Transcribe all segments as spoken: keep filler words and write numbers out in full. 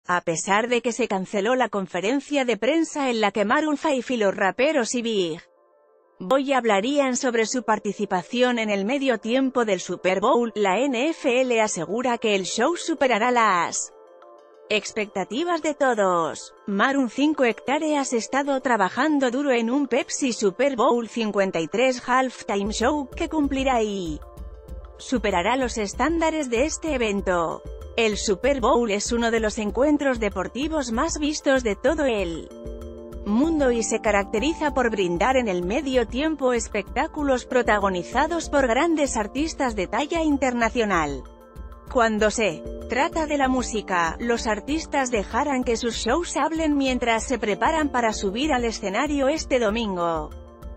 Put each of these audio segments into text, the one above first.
A pesar de que se canceló la conferencia de prensa en la que Maroon cinco y los raperos y Big Boy hablarían sobre su participación en el medio tiempo del Super Bowl, la N F L asegura que el show superará las expectativas de todos. Maroon cinco hectáreas ha estado trabajando duro en un Pepsi Super Bowl cincuenta y tres Halftime Show, que cumplirá y superará los estándares de este evento. El Super Bowl es uno de los encuentros deportivos más vistos de todo el mundo y se caracteriza por brindar en el medio tiempo espectáculos protagonizados por grandes artistas de talla internacional. Cuando se trata de la música, los artistas dejarán que sus shows hablen mientras se preparan para subir al escenario este domingo.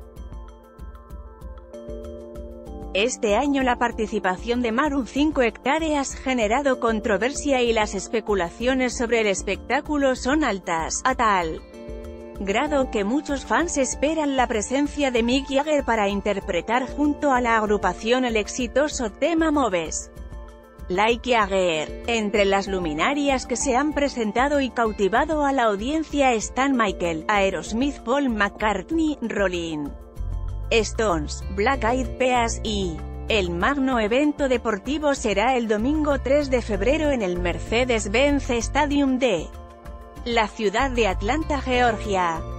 Este año la participación de Maroon cinco hectáreas ha generado controversia y las especulaciones sobre el espectáculo son altas, a tal grado que muchos fans esperan la presencia de Mick Jagger para interpretar junto a la agrupación el exitoso tema Moves Like Jagger. Entre las luminarias que se han presentado y cautivado a la audiencia están Michael, Aerosmith, Paul McCartney, Rolling Stones, Black Eyed Peas y el magno evento deportivo será el domingo tres de febrero en el Mercedes-Benz Stadium de la ciudad de Atlanta, Georgia.